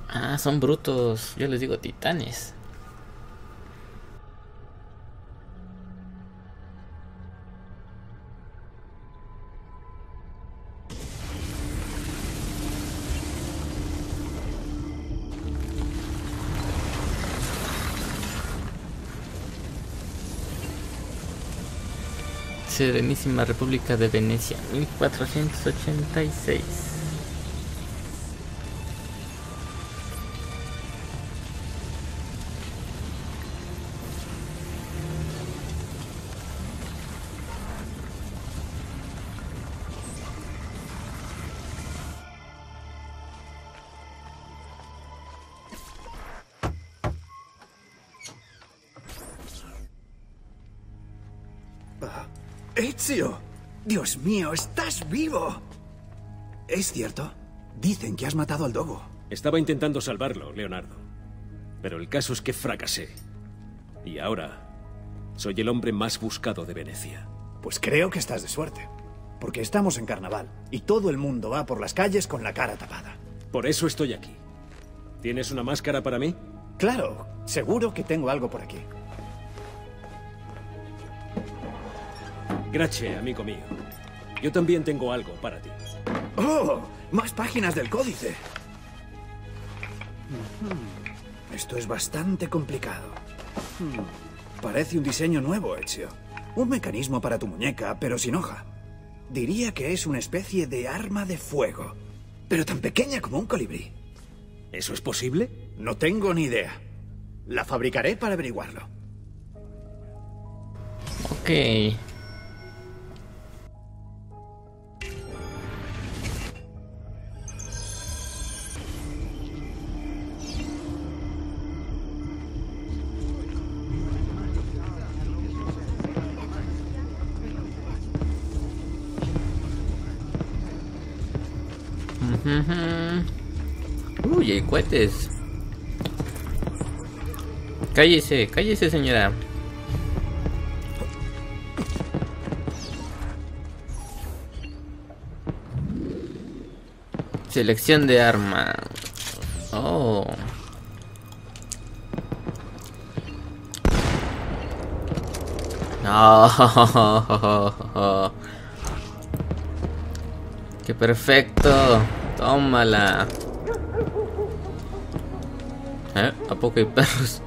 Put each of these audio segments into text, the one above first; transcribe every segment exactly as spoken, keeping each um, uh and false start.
Ah, son brutos. Yo les digo titanes. Serenísima República de Venecia, mil cuatrocientos ochenta y seis. ¡Ezio! ¡Dios mío, estás vivo! ¿Es cierto? Dicen que has matado al dogo. Estaba intentando salvarlo, Leonardo. Pero el caso es que fracasé. Y ahora soy el hombre más buscado de Venecia. Pues creo que estás de suerte. Porque estamos en carnaval y todo el mundo va por las calles con la cara tapada. Por eso estoy aquí. ¿Tienes una máscara para mí? Claro, seguro que tengo algo por aquí. Gracias, amigo mío. Yo también tengo algo para ti. ¡Oh! Más páginas del códice. Esto es bastante complicado. Parece un diseño nuevo, Ezio. Un mecanismo para tu muñeca, pero sin hoja. Diría que es una especie de arma de fuego, pero tan pequeña como un colibrí. ¿Eso es posible? No tengo ni idea. La fabricaré para averiguarlo. Ok. Uy, hay cohetes. Cállese, cállese, señora. Selección de arma. Oh. No. Qué perfecto. Tómala. ¿Eh? ¿A poco hay perros?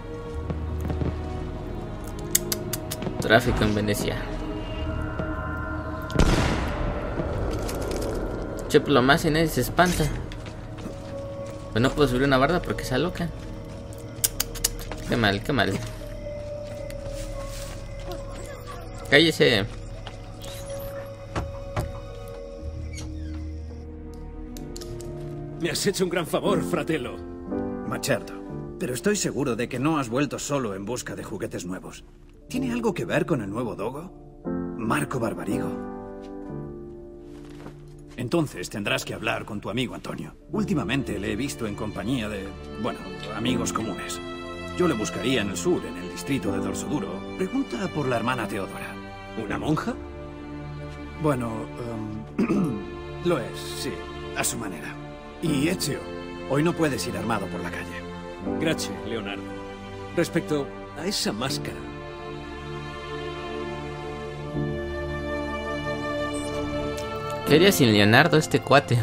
Tráfico en Venecia. Cheplo más y nadie se espanta. Pues no puedo subir una barda porque se aloca. Qué mal, qué mal. Cállese. Me has hecho un gran favor, fratello. Macherto, pero estoy seguro de que no has vuelto solo en busca de juguetes nuevos. ¿Tiene algo que ver con el nuevo dogo? Marco Barbarigo. Entonces tendrás que hablar con tu amigo Antonio. Últimamente le he visto en compañía de, bueno, amigos comunes. Yo le buscaría en el sur, en el distrito de Dorsoduro. Pregunta por la hermana Teodora. ¿Una monja? Bueno, um, lo es, sí, a su manera. Y Ezio, hoy no puedes ir armado por la calle. Gracias, Leonardo. Respecto a esa máscara. ¿Qué haría sin Leonardo este cuate?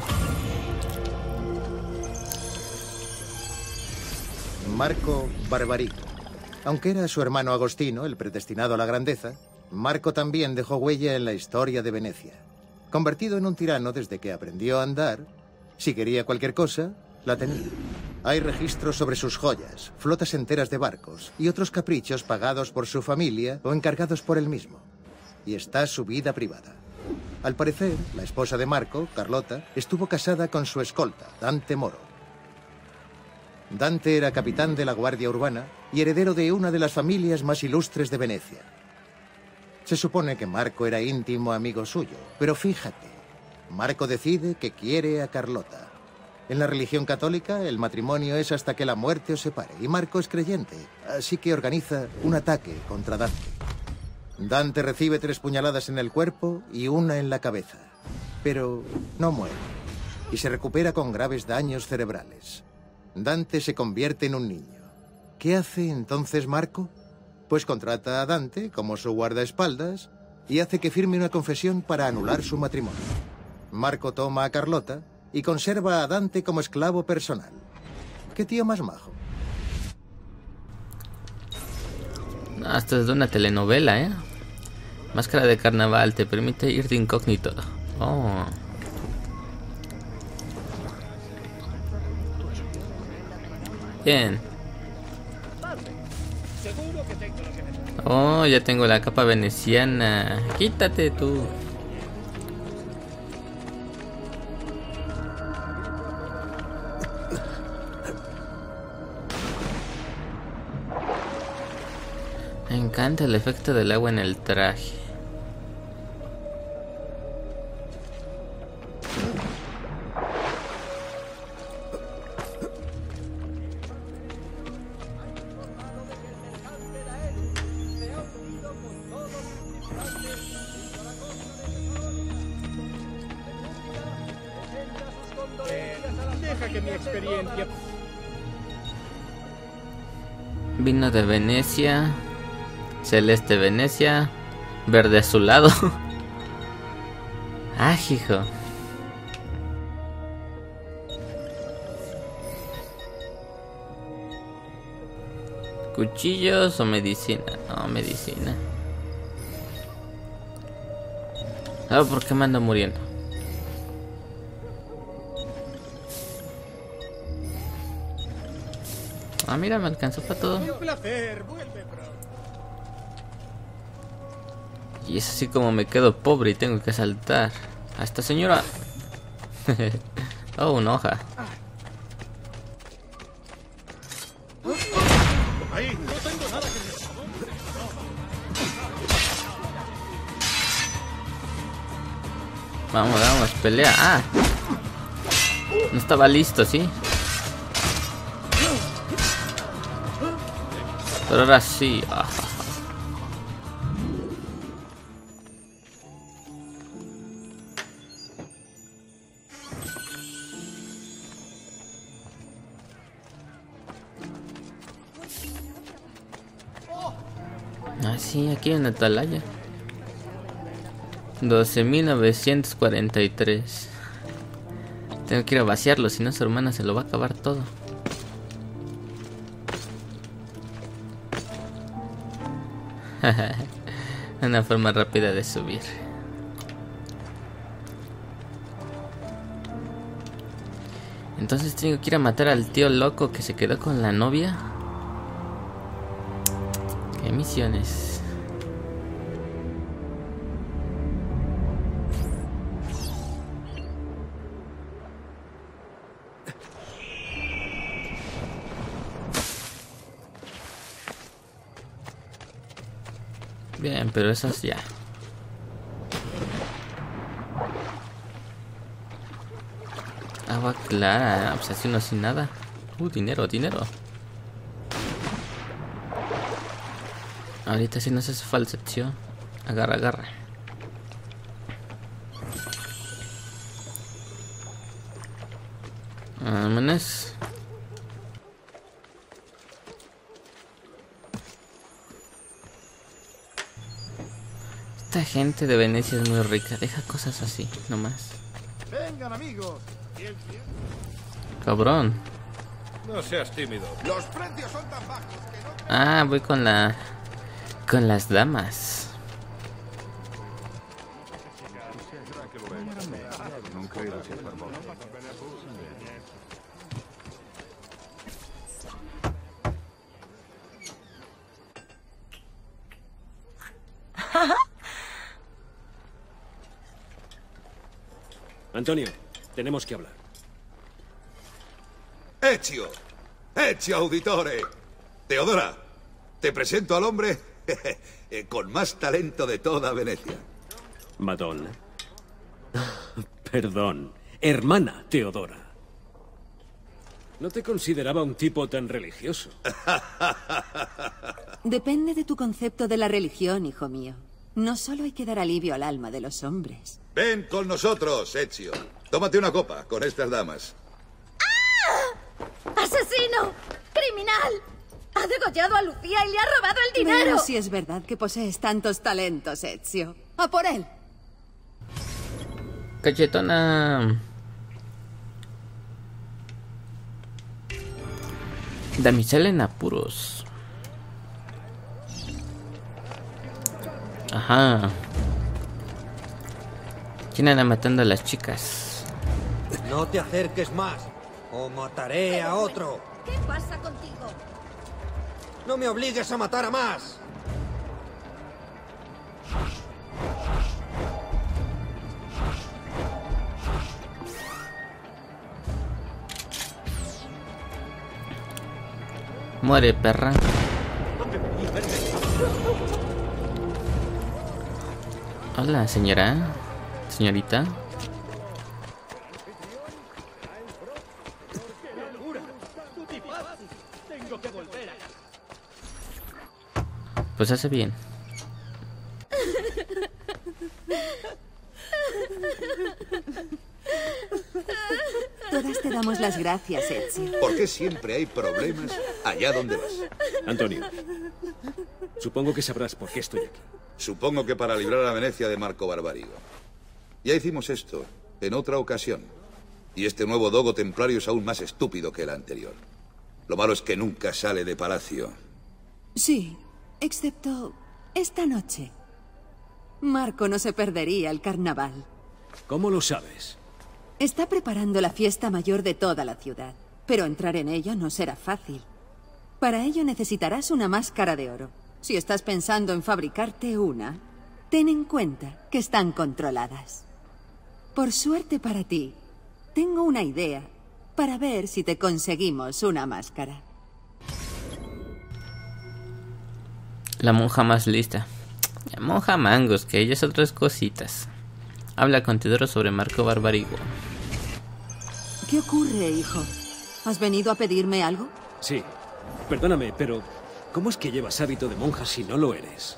Marco Barbarigo. Aunque era su hermano Agostino, el predestinado a la grandeza, Marco también dejó huella en la historia de Venecia. Convertido en un tirano desde que aprendió a andar, si quería cualquier cosa, la tenía. Hay registros sobre sus joyas, flotas enteras de barcos y otros caprichos pagados por su familia o encargados por él mismo. Y está su vida privada. Al parecer, la esposa de Marco, Carlota, estuvo casada con su escolta, Dante Moro. Dante era capitán de la Guardia Urbana y heredero de una de las familias más ilustres de Venecia. Se supone que Marco era íntimo amigo suyo, pero fíjate, Marco decide que quiere a Carlota. En la religión católica, el matrimonio es hasta que la muerte os separe, y Marco es creyente, así que organiza un ataque contra Dante. Dante recibe tres puñaladas en el cuerpo y una en la cabeza, pero no muere, y se recupera con graves daños cerebrales. Dante se convierte en un niño. ¿Qué hace entonces Marco? Pues contrata a Dante como su guardaespaldas y hace que firme una confesión para anular su matrimonio. Marco toma a Carlota y conserva a Dante como esclavo personal. ¿Qué tío más majo? No, esto es de una telenovela, ¿eh? Máscara de carnaval, te permite ir de incógnito. Oh. Bien. Oh, ya tengo la capa veneciana. Quítate tú. Me encanta el efecto del agua en el traje. Deja que mi experiencia... Vino de Venecia. Celeste Venecia. Verde azulado. Ah, hijo. ¿Cuchillos o medicina? No, medicina. Ah, ¿por qué me ando muriendo? Ah, mira, me alcanzó para todo. Un placer, vuelve pronto. Y es así como me quedo pobre y tengo que saltar. A esta señora. Oh, una hoja. Ahí, no tengo nada que decir. Vamos, vamos, pelea. Ah. No estaba listo, ¿sí? Pero ahora sí. Ah. Ah, sí, aquí en Atalaya. doce mil novecientos cuarenta y tres. Tengo que ir a vaciarlo, si no su hermana se lo va a acabar todo. Una forma rápida de subir. Entonces tengo que ir a matar al tío loco que se quedó con la novia. ¿Qué misiones? Bien, pero esas ya. Agua clara, pues así no sin nada. Uh, dinero, dinero. Ahorita sí nos hace falta, tío. Agarra, agarra. Vámonos. Esta gente de Venecia es muy rica. Deja cosas así, nomás. Vengan, amigos. Cabrón. No seas tímido. Los precios son tan bajos que no... Ah, voy con la... Con las damas. Antonio, tenemos que hablar. Ezio, Ezio Auditore. Teodora, te presento al hombre con más talento de toda Venecia. Madonna. Perdón, hermana Teodora. No te consideraba un tipo tan religioso. Depende de tu concepto de la religión, hijo mío. No solo hay que dar alivio al alma de los hombres. Ven con nosotros, Ezio. Tómate una copa con estas damas. ¡Ah! ¿Has ¡Asesino! ¡Criminal! ¡Ha degollado a Lucía y le ha robado el dinero! Veamos si es verdad que posees tantos talentos, Ezio. ¡A por él! Cachetona. Damisela en apuros. Ajá. ¿Quién anda matando a las chicas? No te acerques más, o mataré a otro. ¿Qué pasa contigo? No me obligues a matar a más. Muere, perra. Hola, señora. Señorita. Pues hace bien. Todas te damos las gracias, Ezio. ¿Por qué siempre hay problemas allá donde vas? Antonio, supongo que sabrás por qué estoy aquí. Supongo que para librar a Venecia de Marco Barbarigo. Ya hicimos esto en otra ocasión. Y este nuevo dogo templario es aún más estúpido que el anterior. Lo malo es que nunca sale de palacio. Sí, excepto esta noche. Marco no se perdería el carnaval. ¿Cómo lo sabes? Está preparando la fiesta mayor de toda la ciudad, pero entrar en ella no será fácil. Para ello necesitarás una máscara de oro. Si estás pensando en fabricarte una, ten en cuenta que están controladas. Por suerte para ti, tengo una idea para ver si te conseguimos una máscara. La monja más lista. La monja Mangos, que ella es otras cositas. Habla con Teodoro sobre Marco Barbarigo. ¿Qué ocurre, hijo? ¿Has venido a pedirme algo? Sí. Perdóname, pero ¿cómo es que llevas hábito de monja si no lo eres?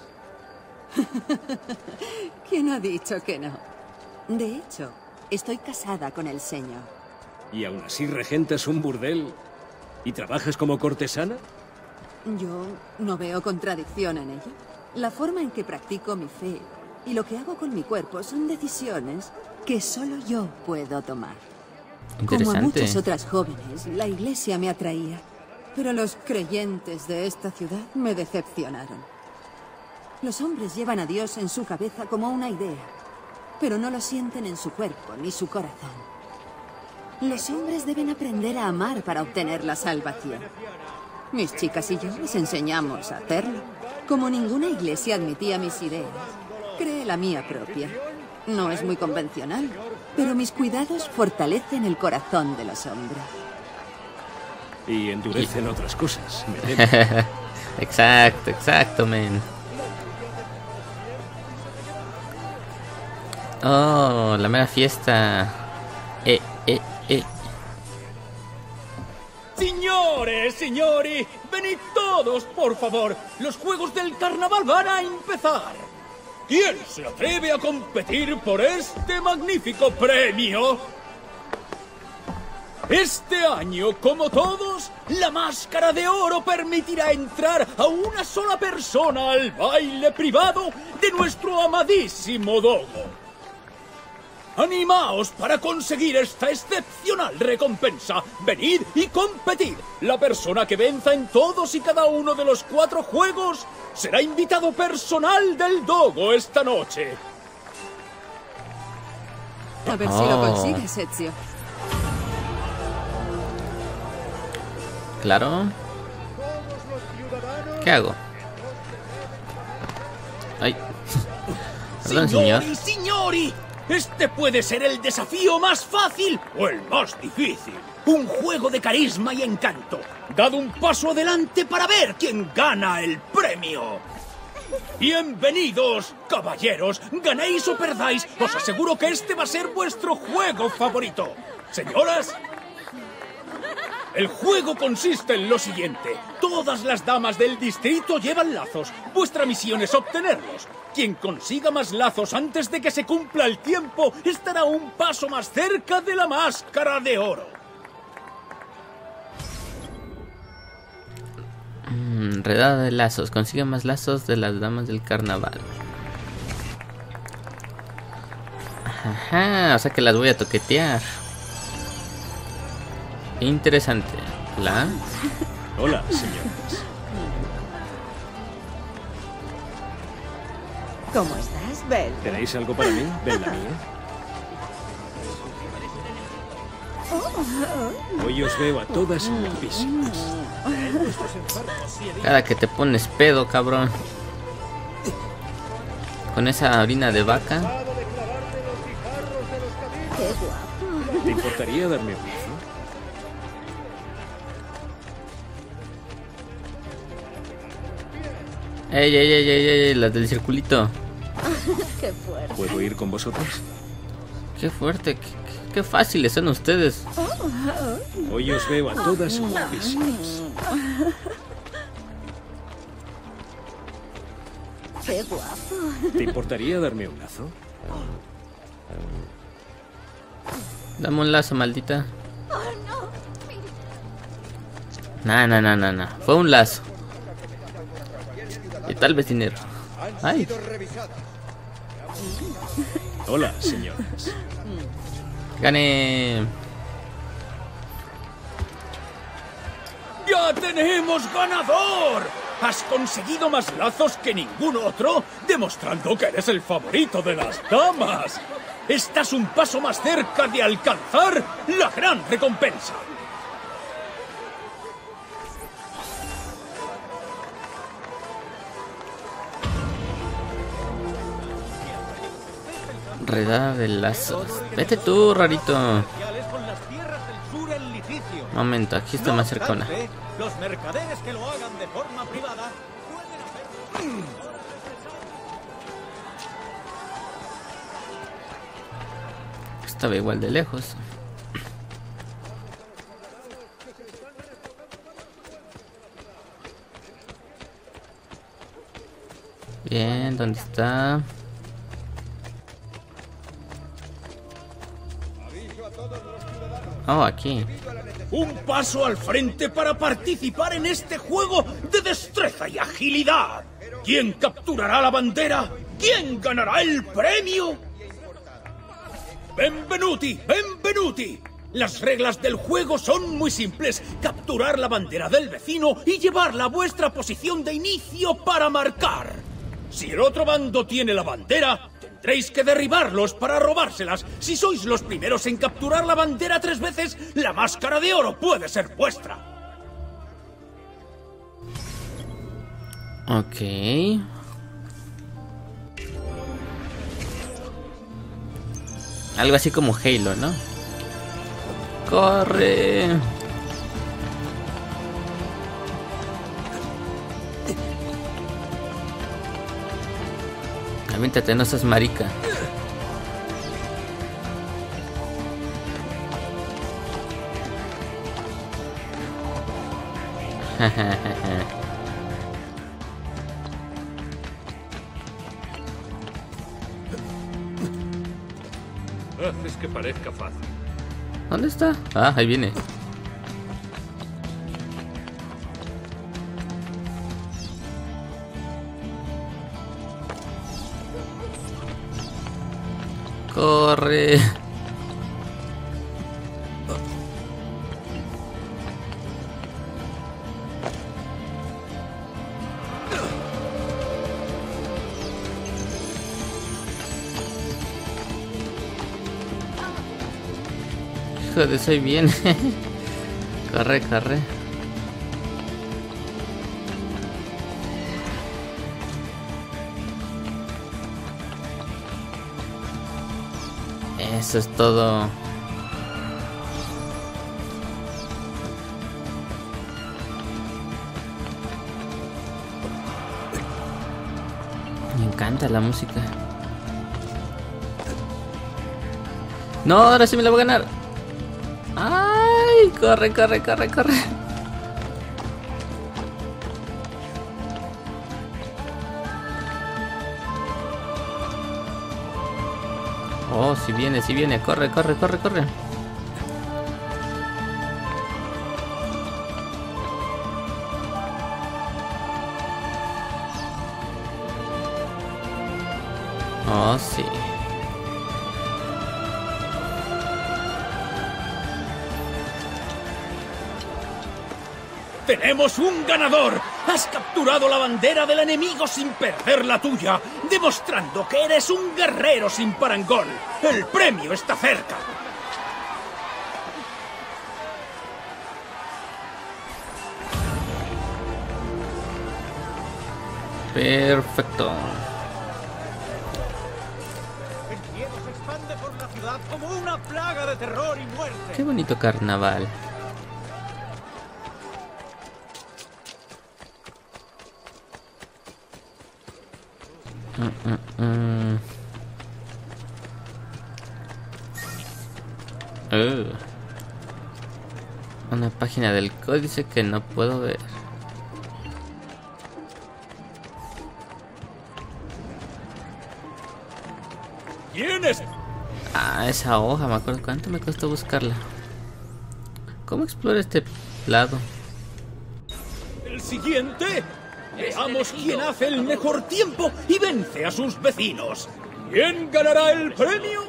¿Quién ha dicho que no? De hecho, estoy casada con el señor. ¿Y aún así regentas un burdel y trabajas como cortesana? Yo no veo contradicción en ello. La forma en que practico mi fe y lo que hago con mi cuerpo son decisiones que solo yo puedo tomar. Como a muchas otras jóvenes, la iglesia me atraía, pero los creyentes de esta ciudad me decepcionaron. Los hombres llevan a Dios en su cabeza como una idea, pero no lo sienten en su cuerpo ni su corazón. Los hombres deben aprender a amar para obtener la salvación. Mis chicas y yo les enseñamos a hacerlo. Como ninguna iglesia admitía mis ideas, creé la mía propia. No es muy convencional, pero mis cuidados fortalecen el corazón de los hombres. Y endurecen otras cosas, me temo. Exacto, exacto, men. Oh, la mera fiesta. Eh, eh, eh. Signores, signori, venid todos, por favor. Los juegos del carnaval van a empezar. ¿Quién se atreve a competir por este magnífico premio? Este año, como todos, la máscara de oro permitirá entrar a una sola persona al baile privado de nuestro amadísimo dogo. ¡Animaos para conseguir esta excepcional recompensa! ¡Venid y competid! La persona que venza en todos y cada uno de los cuatro juegos será invitado personal del dogo esta noche. A ver si Oh. lo consigues, Ezio. Claro. ¿Qué hago? Ay. Perdón, señor. Signori, signori, este puede ser el desafío más fácil o el más difícil. Un juego de carisma y encanto. Dad un paso adelante para ver quién gana el premio. Bienvenidos, caballeros. Ganéis o perdáis, os aseguro que este va a ser vuestro juego favorito. Señoras, el juego consiste en lo siguiente. Todas las damas del distrito llevan lazos. Vuestra misión es obtenerlos. Quien consiga más lazos antes de que se cumpla el tiempo estará un paso más cerca de la máscara de oro. Enredada de lazos. Consigue más lazos de las damas del carnaval. Ajá, o sea que las voy a toquetear. Interesante. Hola. Hola, señores. ¿Cómo estás, Belle? ¿Tenéis algo para mí? Bella mía. Hoy os veo a todas guapísimas. Cada que te pones pedo, cabrón. Con esa orina de vaca. Qué guapo. ¿Te importaría darme un beso? Ey, ey, ey, ey, ey, las del circulito. Qué fuerte. ¿Puedo ir con vosotros? Qué fuerte, qué, qué fáciles son ustedes. Hoy os veo a todas guapísimas. Qué guapo. ¿Te importaría darme un lazo? Dame un lazo, maldita. Nah, nah, nah, nah, nah. Fue un lazo. Y tal vez dinero. Ay. Hola, señores. Gané. ¡Ya tenemos ganador! Has conseguido más lazos que ningún otro, demostrando que eres el favorito de las damas. Estás un paso más cerca de alcanzar la gran recompensa. Redada de lazos. Vete tú, rarito. Momento, aquí está más cercana. Los mercaderes que lo hagan de forma privada pueden hacer... Estaba igual de lejos. Bien, ¿dónde está? Oh, aquí. Un paso al frente para participar en este juego de destreza y agilidad. ¿Quién capturará la bandera? ¿Quién ganará el premio? ¡Benvenuti! ¡Benvenuti! Las reglas del juego son muy simples. Capturar la bandera del vecino y llevarla a vuestra posición de inicio para marcar. Si el otro bando tiene la bandera, tendréis que derribarlos para robárselas. Si sois los primeros en capturar la bandera tres veces, la máscara de oro puede ser vuestra. Ok. Algo así como Halo, ¿no? ¡Corre! Aviéntate, no seas marica. Haces que parezca fácil. ¿Dónde está? Ah, ahí viene. Corre. Hijo de soy bien. Corre, corre. Eso es todo. Me encanta la música. No, ahora sí me la voy a ganar. Ay, corre, corre, corre, corre. Oh, si viene, si viene, corre, corre, corre, corre. Oh, sí. ¡Tenemos un ganador! Has capturado la bandera del enemigo sin perder la tuya, demostrando que eres un guerrero sin parangón. ¡El premio está cerca! Perfecto. El miedo se expande por la ciudad como una plaga de terror y muerte. Qué bonito carnaval. Mm, mm, mm. Uh. Una página del códice que no puedo ver. ¿Quién es? Ah, esa hoja, me acuerdo cuánto me costó buscarla. ¿Cómo explora este lado? ¿El siguiente? Veamos quién hace el mejor tiempo y vence a sus vecinos. ¿Quién ganará el premio?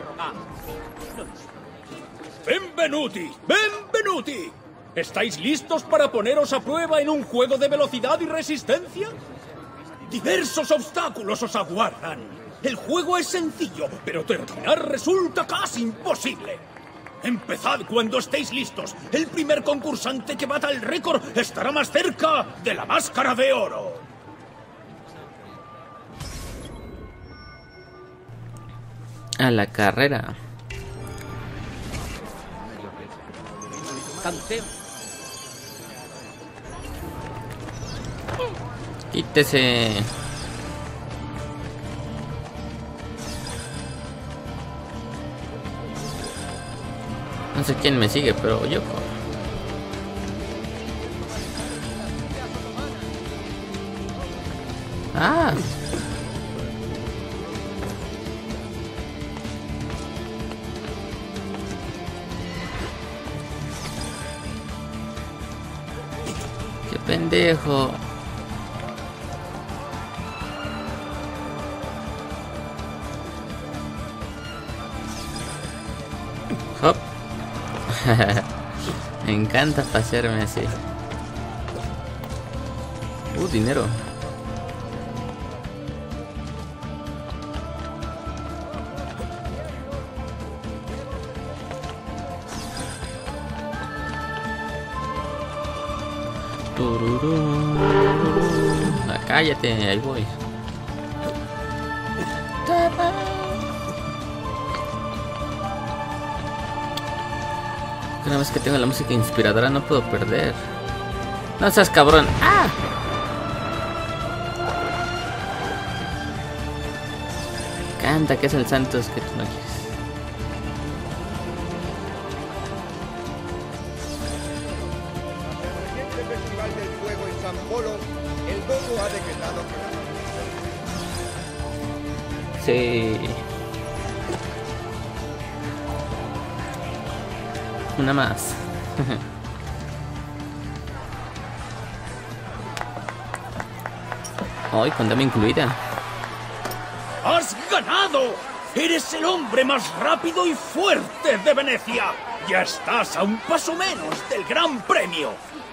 ¡Benvenuti! ¡Benvenuti! ¿Estáis listos para poneros a prueba en un juego de velocidad y resistencia? Diversos obstáculos os aguardan. El juego es sencillo, pero terminar resulta casi imposible. Empezad cuando estéis listos. El primer concursante que bata el récord estará más cerca de la máscara de oro. A la carrera. Canteo. Quítese. No sé quién me sigue, pero yo corro. Ah. Qué pendejo. Hop. Me encanta pasearme así. Uh, dinero. Tururú. Ah, cállate, ahí voy. Una vez que tengo la música inspiradora no puedo perder. No seas cabrón. ¡Ah! Canta que es el Santos que tú no quieres. En el reciente Festival del Fuego en San Polo, el Dogo ha decretado que... Sí. Una más. Hoy con dama incluida. ¡Has ganado! ¡Eres el hombre más rápido y fuerte de Venecia! ¡Ya estás a un paso menos del Gran Premio!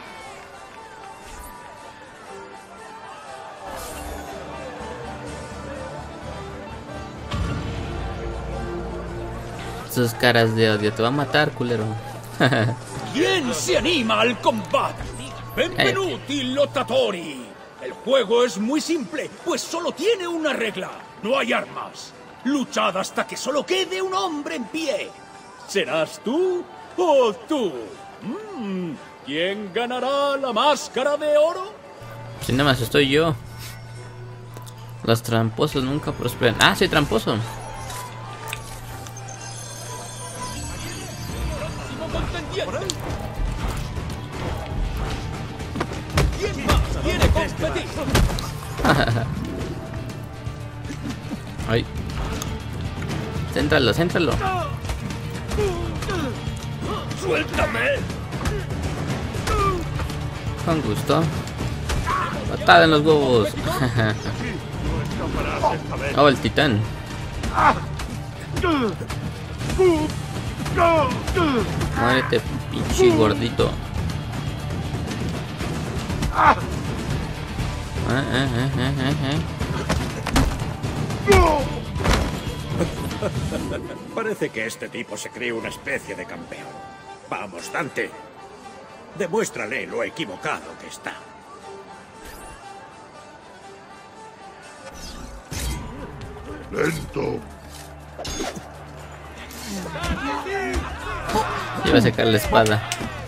Sus caras de odio, te va a matar, culero. ¿Quién se anima al combate? Benvenuti lottatori. El juego es muy simple, pues solo tiene una regla. No hay armas. Luchad hasta que solo quede un hombre en pie. ¿Serás tú o tú? Mm, ¿Quién ganará la máscara de oro? Si nada más estoy yo. Los tramposos nunca prosperan. Ah, soy tramposo. ¿Quién más quiere competir? Ay. Céntralo, céntralo. ¡Suéltame! Con gusto. Patada en los huevos. Oh, el titán. Muérete, pinche gordito. Eh, eh, eh, eh, eh. Parece que este tipo se cree una especie de campeón. Vamos, Dante. Demuéstrale lo equivocado que está. Lento. Iba a sacar la espada.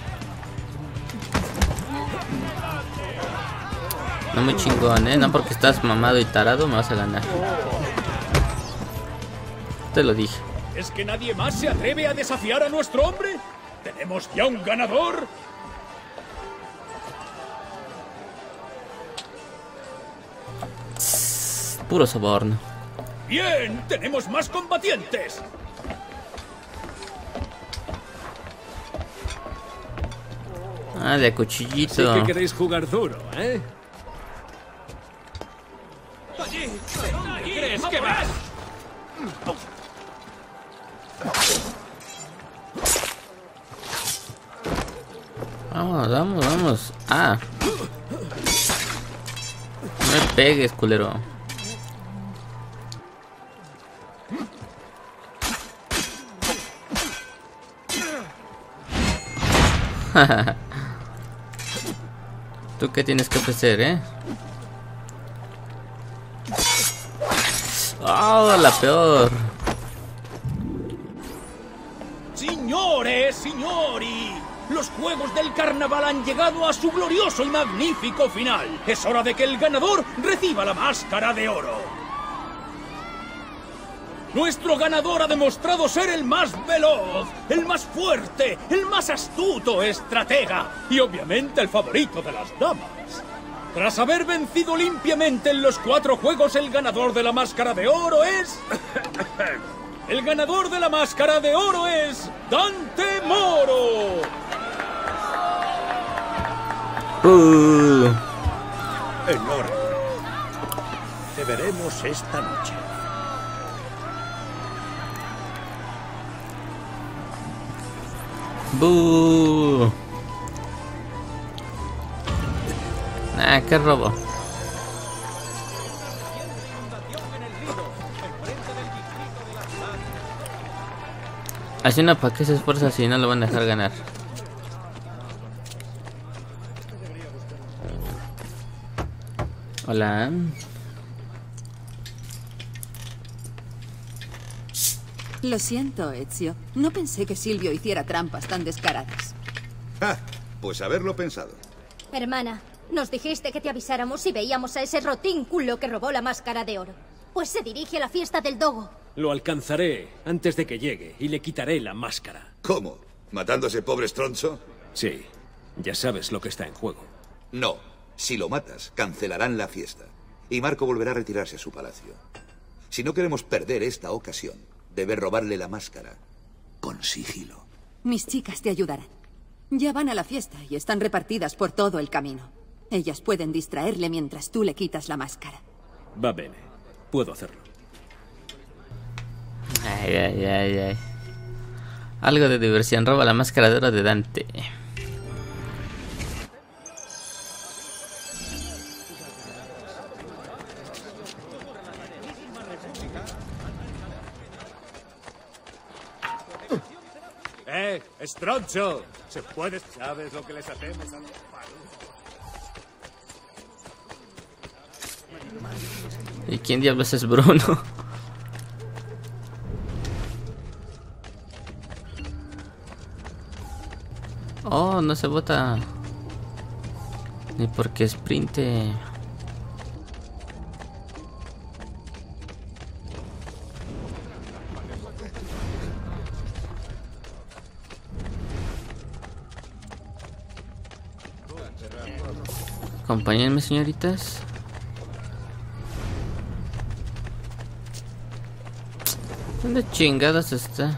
No muy chingón, eh. No porque estás mamado y tarado me vas a ganar. Te lo dije. ¿Es que nadie más se atreve a desafiar a nuestro hombre? ¿Tenemos ya un ganador? Puro soborno. ¡Bien! ¡Tenemos más combatientes! Ah, de cuchillito. Sí que queréis jugar duro, ¿eh? ¡Allí! ¿Allí? ¿Crees que vas? Vamos, vamos, vamos. Ah. No me pegues, culero. ¿Tú qué tienes que ofrecer, eh? Oh, la peor. Signore, signori, los Juegos del Carnaval han llegado a su glorioso y magnífico final. Es hora de que el ganador reciba la máscara de oro. Nuestro ganador ha demostrado ser el más veloz, el más fuerte, el más astuto estratega y obviamente el favorito de las damas. Tras haber vencido limpiamente en los cuatro juegos, el ganador de la máscara de oro es... El ganador de la máscara de oro es... Dante Moro. Uh. Enhorabuena. Te veremos esta noche. ¡Bú! Ah, qué robo. Así no, ¿para qué se esfuerza si no lo van a dejar ganar? Hola. Lo siento, Ezio. No pensé que Silvio hiciera trampas tan descaradas. Ah, pues haberlo pensado. Hermana, nos dijiste que te avisáramos si veíamos a ese rotínculo que robó la máscara de oro. Pues se dirige a la fiesta del dogo. Lo alcanzaré antes de que llegue y le quitaré la máscara. ¿Cómo? ¿Matando a ese pobre estroncho? Sí, ya sabes lo que está en juego. No, si lo matas, cancelarán la fiesta. Y Marco volverá a retirarse a su palacio. Si no queremos perder esta ocasión, debe robarle la máscara. Con sigilo. Mis chicas te ayudarán. Ya van a la fiesta y están repartidas por todo el camino. Ellas pueden distraerle mientras tú le quitas la máscara. Va bene. Puedo hacerlo. Ay, ay, ay, ay. Algo de diversión. Roba la máscara de oro de Dante. ¡Eh, estroncho! Se puede... ¿Sabes lo que les hacemos a los ¿Y quién diablos es Bruno? Oh, no se bota. Ni porque sprinte. Acompáñenme, señoritas. ¿Dónde chingadas está?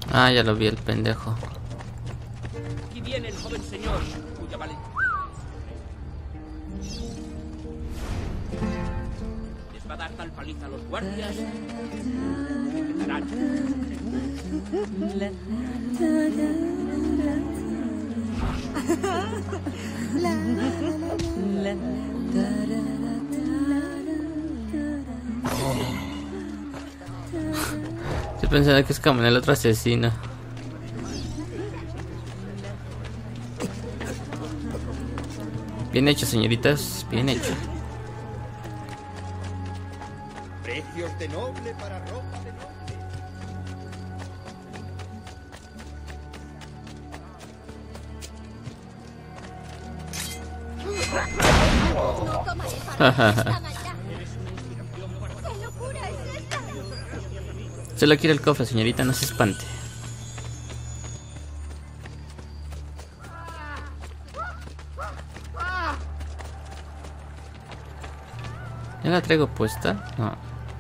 Ah, ya lo vi el pendejo. Aquí viene el joven señor, cuya valentía les va a dar tal paliza a los guardias que empezarán. Estoy pensando que es como en el otro asesino. Bien hecho, señoritas, bien hecho. Precios de noble para ropa de noble. No tomaré parte de esta maldad. ¿Qué locura es esta? Solo quiere el cofre, señorita, no se espante. ¿Ya la traigo puesta? No.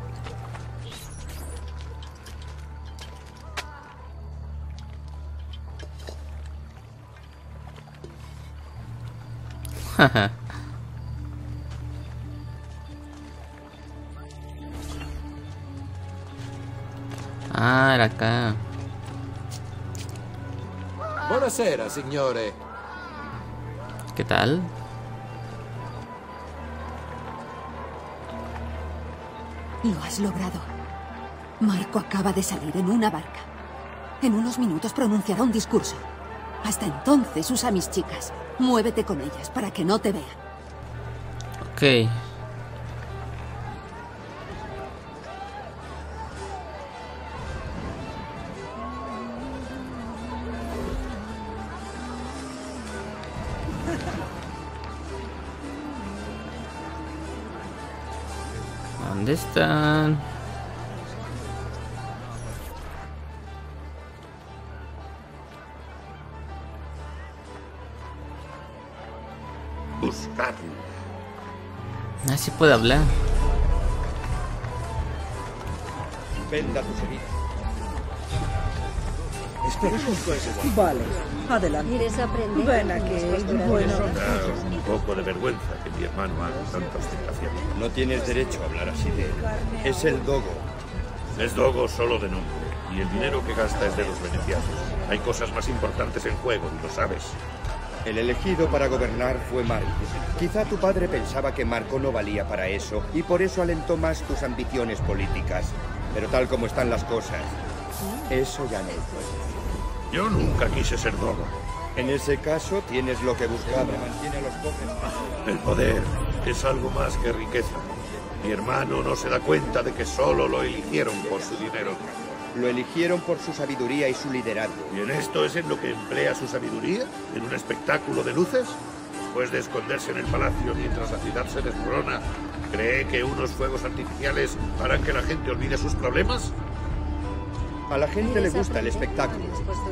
Jaja. Ah, era acá. Buonasera, signore. ¿Qué tal? Lo has logrado. Marco acaba de salir en una barca. En unos minutos pronunciará un discurso. Hasta entonces usa a mis chicas. Muévete con ellas para que no te vean. Ok. ¿Dónde están? Buscadlo. Ah, sí puede hablar. Venda tus heridas. Espera. Vale, adelante. ¿Quieres aprender? Ven aquí. Bueno. Daos un poco de vergüenza que mi hermano haga tanta ostentación. No tienes derecho a hablar así de él. Es el Dogo. Es Dogo solo de nombre, y el dinero que gasta es de los venecianos. Hay cosas más importantes en juego, y lo sabes. El elegido para gobernar fue Marco. Quizá tu padre pensaba que Marco no valía para eso, y por eso alentó más tus ambiciones políticas. Pero tal como están las cosas, eso ya no puede. Yo nunca quise ser Dogo. En ese caso, tienes lo que buscaba. El poder es algo más que riqueza. Mi hermano no se da cuenta de que solo lo eligieron por su dinero. Lo eligieron por su sabiduría y su liderazgo. ¿Y en esto es en lo que emplea su sabiduría? ¿En un espectáculo de luces? Después de esconderse en el palacio mientras la ciudad se desmorona, ¿cree que unos fuegos artificiales harán que la gente olvide sus problemas? A la gente le gusta el espectáculo.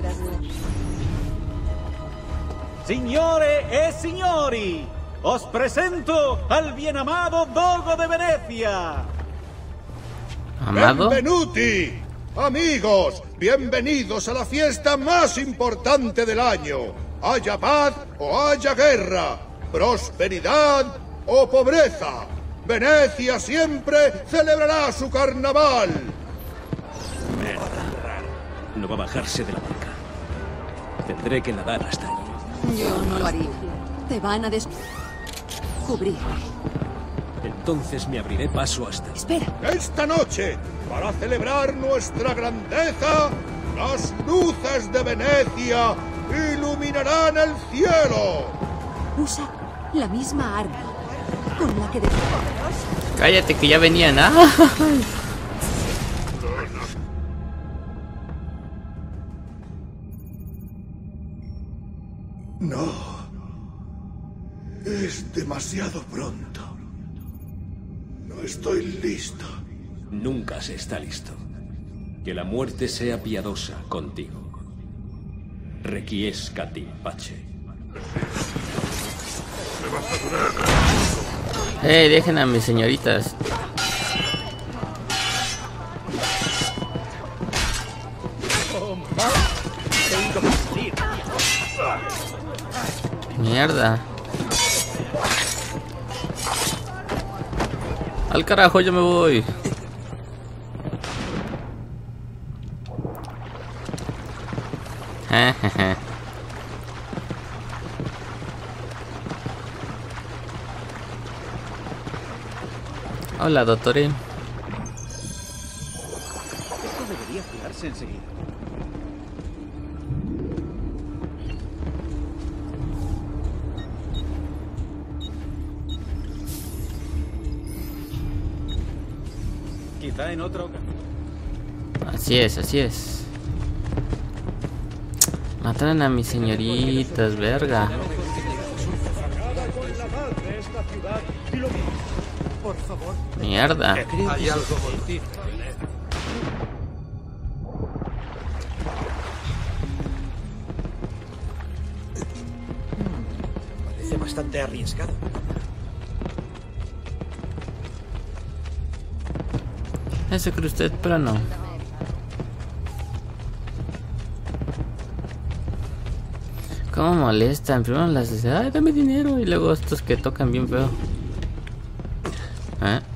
Signore e signori, os presento al bien amado Dogo de Venecia. ¿Amado? Benvenuti, amigos, bienvenidos a la fiesta más importante del año. Haya paz o haya guerra, prosperidad o pobreza, Venecia siempre celebrará su carnaval. No va a bajarse de la barca. Tendré que nadar hasta allí. Yo no lo haría. Te van a descubrir. Entonces me abriré paso hasta... Espera. Esta noche, para celebrar nuestra grandeza, las luces de Venecia iluminarán el cielo. Usa la misma arma con la que... De... Cállate que ya venían. ¿Ah? No. Es demasiado pronto. No estoy listo. Nunca se está listo. Que la muerte sea piadosa contigo. Requiescat in pace. Eh, dejen a mis señoritas. Mierda. Al carajo, yo me voy. Hola, doctor. Esto debería curarse enseguida. Quizá en otra ocasión. Así es, así es. Mataron a mis señoritas, verga. Por favor. Mierda. Hay algo por ti. Parece bastante arriesgado. Eso cree usted, pero no. Cómo molestan. Primero las dicen, ay, dame dinero. Y luego estos que tocan bien feo. ¿Eh?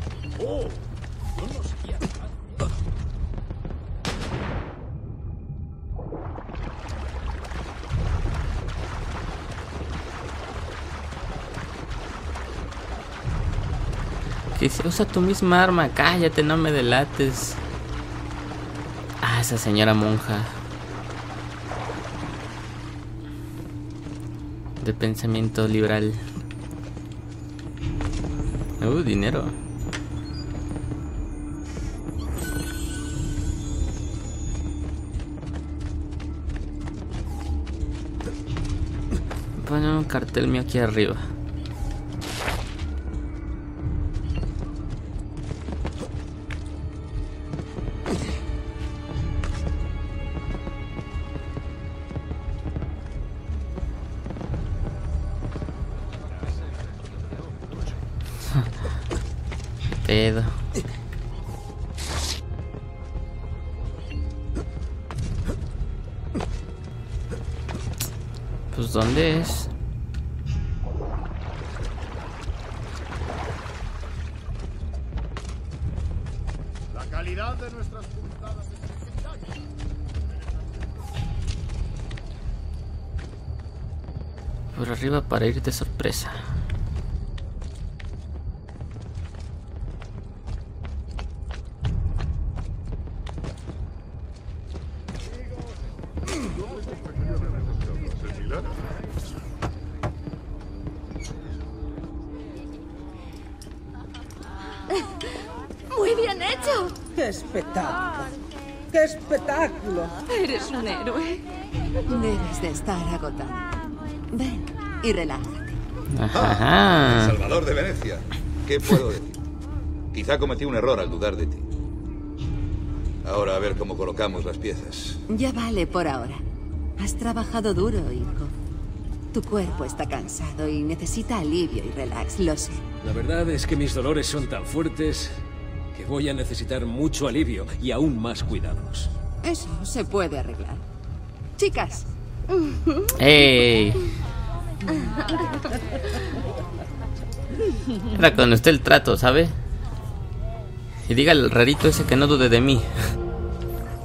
Que se usa tu misma arma. Cállate, no me delates. Ah, esa señora monja. De pensamiento liberal. Uh, dinero. Pon un cartel mío aquí arriba. Pedo. Pues ¿dónde es? La calidad de nuestras puntadas es legendaria. Por arriba para ir de sorpresa. Muy bien hecho. ¡Qué espectáculo! ¡Qué espectáculo! Eres un héroe. Debes de estar agotado. Ven y relájate. Ah, el Salvador de Venecia. ¿Qué puedo decir? Quizá cometí un error al dudar de ti. Ahora a ver cómo colocamos las piezas. Ya vale por ahora. Has trabajado duro, hijo. Tu cuerpo está cansado y necesita alivio y relax, lo sé. La verdad es que mis dolores son tan fuertes que voy a necesitar mucho alivio y aún más cuidados. Eso se puede arreglar. Chicas. ¡Ey! Era con usted el trato, ¿sabe? Y diga al rarito ese que no dude de mí.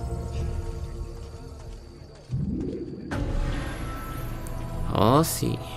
Oh, sí.